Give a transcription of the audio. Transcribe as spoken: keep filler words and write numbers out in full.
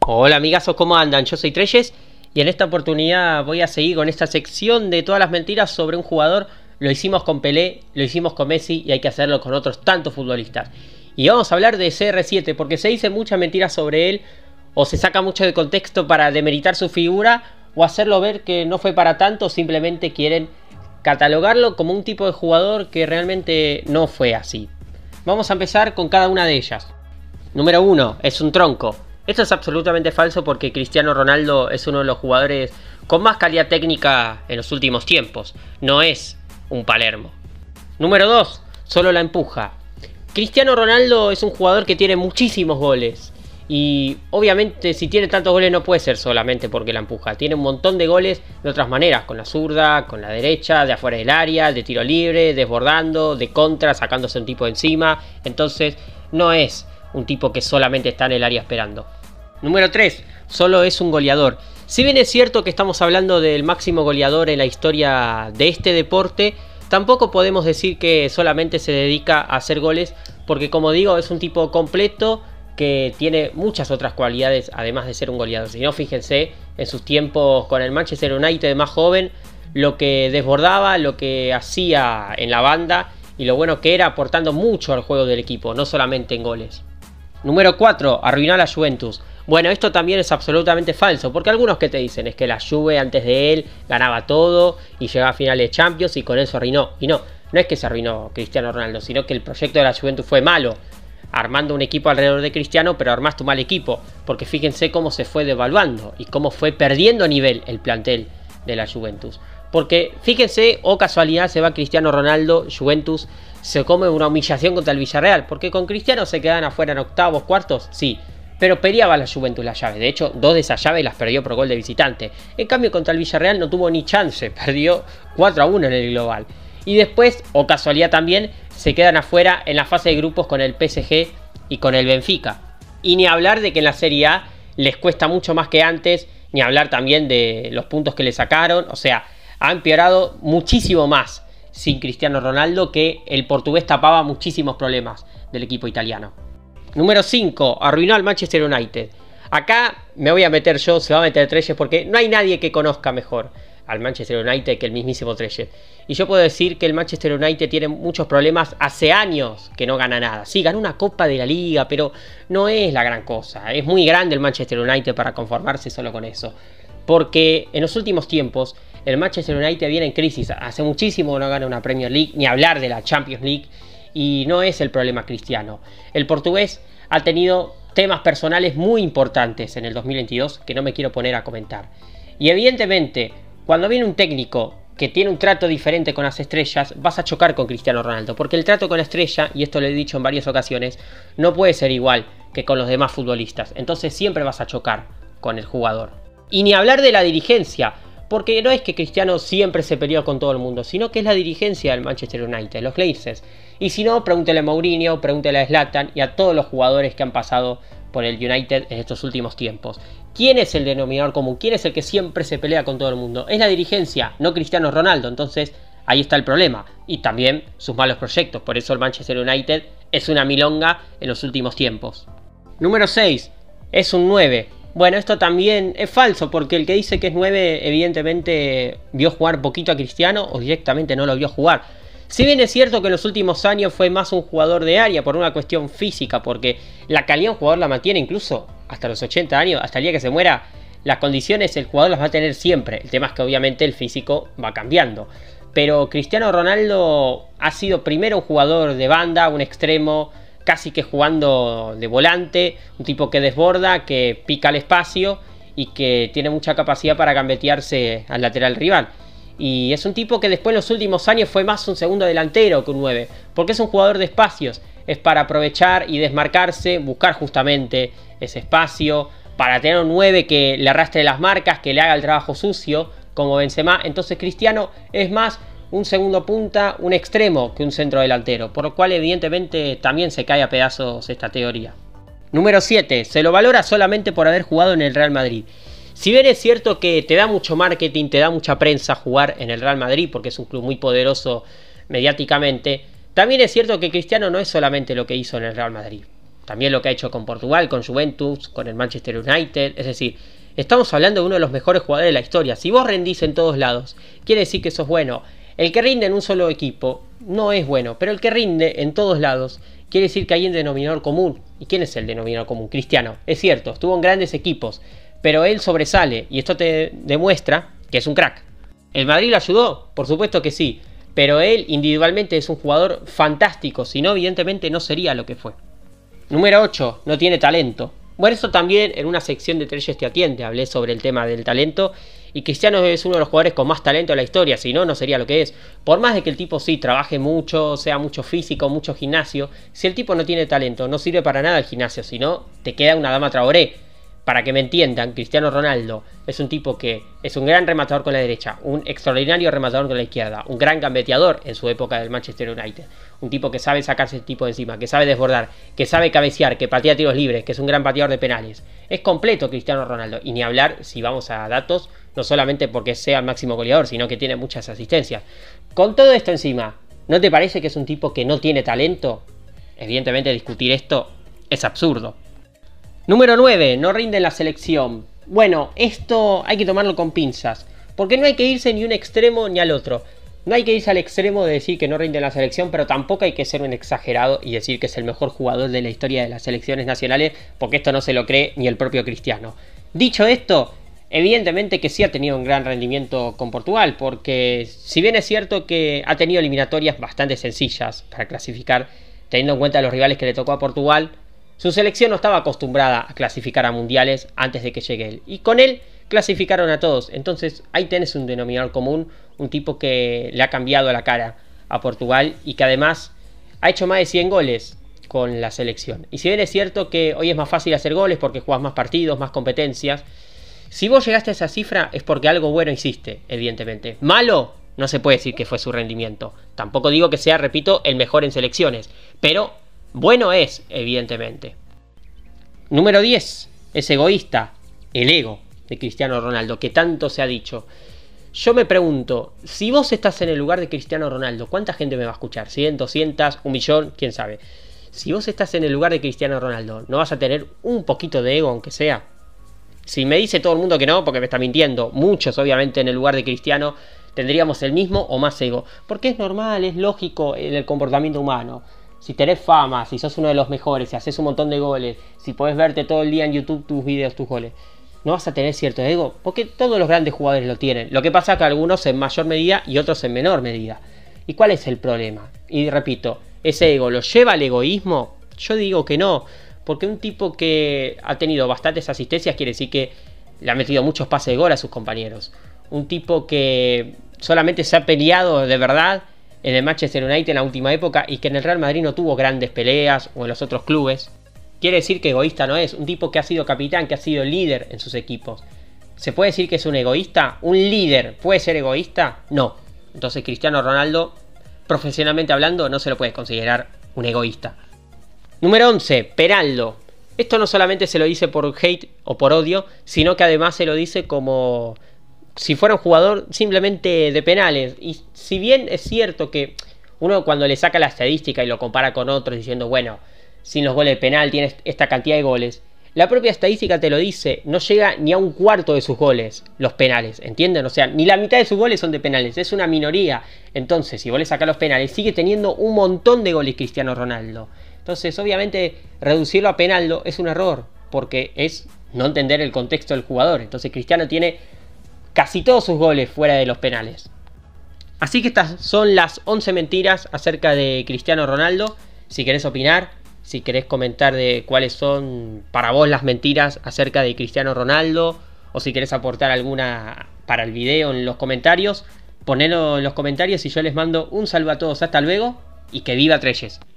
Hola amigazos, ¿cómo andan? Yo soy Treyes y en esta oportunidad voy a seguir con esta sección de todas las mentiras sobre un jugador. Lo hicimos con Pelé, lo hicimos con Messi y hay que hacerlo con otros tantos futbolistas. Y vamos a hablar de C R siete porque se dicen muchas mentiras sobre él o se saca mucho de contexto para demeritar su figura o hacerlo ver que no fue para tanto, simplemente quieren catalogarlo como un tipo de jugador que realmente no fue así. Vamos a empezar con cada una de ellas. Número uno, es un tronco. Esto es absolutamente falso porque Cristiano Ronaldo es uno de los jugadores con más calidad técnica en los últimos tiempos. No es un Palermo. Número dos, solo la empuja. Cristiano Ronaldo es un jugador que tiene muchísimos goles. Y obviamente si tiene tantos goles no puede ser solamente porque la empuja. Tiene un montón de goles de otras maneras. Con la zurda, con la derecha, de afuera del área, de tiro libre, desbordando, de contra, sacándose un tipo de encima. Entonces no es un tipo que solamente está en el área esperando. Número tres, solo es un goleador. Si bien es cierto que estamos hablando del máximo goleador en la historia de este deporte, tampoco podemos decir que solamente se dedica a hacer goles, porque como digo, es un tipo completo que tiene muchas otras cualidades además de ser un goleador. Si no, fíjense en sus tiempos con el Manchester United de más joven, lo que desbordaba, lo que hacía en la banda y lo bueno que era, aportando mucho al juego del equipo, no solamente en goles. Número cuatro, arruinó a la Juventus. Bueno, esto también es absolutamente falso, porque algunos que te dicen es que la Juve antes de él ganaba todo y llegaba a finales de Champions y con eso arruinó. Y no, no es que se arruinó Cristiano Ronaldo, sino que el proyecto de la Juventus fue malo, armando un equipo alrededor de Cristiano, pero armaste un mal equipo, porque fíjense cómo se fue devaluando y cómo fue perdiendo nivel el plantel de la Juventus. Porque fíjense, o casualidad, se va Cristiano Ronaldo, Juventus se come una humillación contra el Villarreal, porque con Cristiano se quedan afuera en octavos, cuartos, sí, pero peleaba la Juventus la llave. De hecho, dos de esas llaves las perdió por gol de visitante. En cambio, contra el Villarreal no tuvo ni chance, perdió cuatro a uno en el global. Y después, o casualidad también, se quedan afuera en la fase de grupos con el P S G y con el Benfica. Y ni hablar de que en la Serie A les cuesta mucho más que antes, ni hablar también de los puntos que le sacaron. O sea, ha empeorado muchísimo más sin Cristiano Ronaldo, que el portugués tapaba muchísimos problemas del equipo italiano. Número cinco, arruinó al Manchester United. Acá me voy a meter yo, se va a meter Treyes, porque no hay nadie que conozca mejor al Manchester United que el mismísimo Treyes. Y yo puedo decir que el Manchester United tiene muchos problemas, hace años que no gana nada. Sí, ganó una Copa de la Liga, pero no es la gran cosa. Es muy grande el Manchester United para conformarse solo con eso. Porque en los últimos tiempos el Manchester United viene en crisis. Hace muchísimo no gana una Premier League, ni hablar de la Champions League. Y no es el problema Cristiano. El portugués ha tenido temas personales muy importantes en el dos mil veintidós que no me quiero poner a comentar. Y evidentemente, cuando viene un técnico que tiene un trato diferente con las estrellas, vas a chocar con Cristiano Ronaldo. Porque el trato con la estrella, y esto lo he dicho en varias ocasiones, no puede ser igual que con los demás futbolistas. Entonces siempre vas a chocar con el jugador. Y ni hablar de la dirigencia. Porque no es que Cristiano siempre se peleó con todo el mundo, sino que es la dirigencia del Manchester United, los Glazers. Y si no, pregúntele a Mourinho, pregúntele a Zlatan y a todos los jugadores que han pasado por el United en estos últimos tiempos. ¿Quién es el denominador común? ¿Quién es el que siempre se pelea con todo el mundo? Es la dirigencia, no Cristiano Ronaldo. Entonces ahí está el problema. Y también sus malos proyectos. Por eso el Manchester United es una milonga en los últimos tiempos. Número seis. Es un nueve. Bueno, esto también es falso, porque el que dice que es nueve evidentemente vio jugar poquito a Cristiano o directamente no lo vio jugar. Si bien es cierto que en los últimos años fue más un jugador de área por una cuestión física, porque la calidad de un jugador la mantiene incluso hasta los ochenta años, hasta el día que se muera, las condiciones el jugador las va a tener siempre. El tema es que obviamente el físico va cambiando. Pero Cristiano Ronaldo ha sido primero un jugador de banda, un extremo, casi que jugando de volante, un tipo que desborda, que pica el espacio y que tiene mucha capacidad para gambetearse al lateral rival. Y es un tipo que después en los últimos años fue más un segundo delantero que un nueve, porque es un jugador de espacios, es para aprovechar y desmarcarse, buscar justamente ese espacio, para tener un nueve que le arrastre las marcas, que le haga el trabajo sucio, como Benzema. Entonces Cristiano es más un segundo punta, un extremo que un centro delantero, por lo cual evidentemente también se cae a pedazos esta teoría. Número siete. Se lo valora solamente por haber jugado en el Real Madrid. Si bien es cierto que te da mucho marketing, te da mucha prensa jugar en el Real Madrid, porque es un club muy poderoso mediáticamente, también es cierto que Cristiano no es solamente lo que hizo en el Real Madrid. también lo que ha hecho con Portugal, con Juventus, con el Manchester United. Es decir, estamos hablando de uno de los mejores jugadores de la historia. Si vos rendís en todos lados, quiere decir que sos bueno. El que rinde en un solo equipo no es bueno, pero el que rinde en todos lados quiere decir que hay un denominador común. ¿Y quién es el denominador común? Cristiano. Es cierto, estuvo en grandes equipos, pero él sobresale y esto te demuestra que es un crack. ¿El Madrid lo ayudó? Por supuesto que sí, pero él individualmente es un jugador fantástico, si no evidentemente no sería lo que fue. Número ocho. No tiene talento. Bueno, eso también en una sección de Treyes te atiende, hablé sobre el tema del talento. Y Cristiano es uno de los jugadores con más talento de la historia, si no, no sería lo que es. Por más de que el tipo sí trabaje mucho, sea mucho físico, mucho gimnasio, si el tipo no tiene talento, no sirve para nada el gimnasio, si no, te queda una Adama Traoré. Para que me entiendan, Cristiano Ronaldo es un tipo que es un gran rematador con la derecha, un extraordinario rematador con la izquierda, un gran gambeteador en su época del Manchester United, un tipo que sabe sacarse el tipo de encima, que sabe desbordar, que sabe cabecear, que patea tiros libres, que es un gran pateador de penales. Es completo Cristiano Ronaldo, y ni hablar si vamos a datos, no solamente porque sea el máximo goleador, sino que tiene muchas asistencias. Con todo esto encima, ¿no te parece que es un tipo que no tiene talento? Evidentemente discutir esto es absurdo. Número nueve. No rinde en la selección. Bueno, esto hay que tomarlo con pinzas, porque no hay que irse ni un extremo ni al otro. No hay que irse al extremo de decir que no rinde en la selección, pero tampoco hay que ser un exagerado y decir que es el mejor jugador de la historia de las selecciones nacionales, porque esto no se lo cree ni el propio Cristiano. Dicho esto, evidentemente que sí ha tenido un gran rendimiento con Portugal, porque si bien es cierto que ha tenido eliminatorias bastante sencillas para clasificar, teniendo en cuenta los rivales que le tocó a Portugal, su selección no estaba acostumbrada a clasificar a mundiales antes de que llegue él. Y con él clasificaron a todos. Entonces ahí tenés un denominador común. Un tipo que le ha cambiado la cara a Portugal y que además ha hecho más de cien goles con la selección. Y si bien es cierto que hoy es más fácil hacer goles porque jugás más partidos, más competencias, si vos llegaste a esa cifra es porque algo bueno hiciste, evidentemente. Malo, no se puede decir que fue su rendimiento. Tampoco digo que sea, repito, el mejor en selecciones. Pero bueno es, evidentemente. Número diez. Es egoísta. El ego de Cristiano Ronaldo, que tanto se ha dicho. Yo me pregunto, si vos estás en el lugar de Cristiano Ronaldo, ¿cuánta gente me va a escuchar? ¿cien, doscientos, un millón? ¿Quién sabe? Si vos estás en el lugar de Cristiano Ronaldo, ¿no vas a tener un poquito de ego, aunque sea? Si me dice todo el mundo que no, porque me está mintiendo, muchos obviamente en el lugar de Cristiano tendríamos el mismo o más ego. Porque es normal, es lógico en el comportamiento humano. Si tenés fama, si sos uno de los mejores, si haces un montón de goles, si podés verte todo el día en YouTube tus videos, tus goles, ¿no vas a tener cierto ego? Porque todos los grandes jugadores lo tienen. Lo que pasa es que algunos en mayor medida y otros en menor medida. ¿Y cuál es el problema? Y repito, ¿ese ego lo lleva al egoísmo? Yo digo que no. Porque un tipo que ha tenido bastantes asistencias quiere decir que le ha metido muchos pases de gol a sus compañeros. Un tipo que solamente se ha peleado de verdad en el Manchester United en la última época y que en el Real Madrid no tuvo grandes peleas o en los otros clubes. Quiere decir que egoísta no es. Un tipo que ha sido capitán, que ha sido líder en sus equipos. ¿Se puede decir que es un egoísta? ¿Un líder puede ser egoísta? No. Entonces Cristiano Ronaldo, profesionalmente hablando, no se lo puede considerar un egoísta. Número once. Peraldo. Esto no solamente se lo dice por hate o por odio, sino que además se lo dice como si fuera un jugador simplemente de penales. Y si bien es cierto que uno cuando le saca la estadística y lo compara con otros diciendo, bueno, sin los goles de penal tienes esta cantidad de goles, la propia estadística te lo dice, no llega ni a un cuarto de sus goles los penales, ¿entienden? O sea, ni la mitad de sus goles son de penales, es una minoría. Entonces, si vos le sacás los penales, sigue teniendo un montón de goles Cristiano Ronaldo. Entonces, obviamente, reducirlo a penaldo es un error, porque es no entender el contexto del jugador. Entonces, Cristiano tiene casi todos sus goles fuera de los penales. Así que estas son las once mentiras acerca de Cristiano Ronaldo. Si querés opinar, si querés comentar de cuáles son para vos las mentiras acerca de Cristiano Ronaldo, o si querés aportar alguna para el video en los comentarios, ponelo en los comentarios y yo les mando un saludo a todos. Hasta luego y que viva Treyes.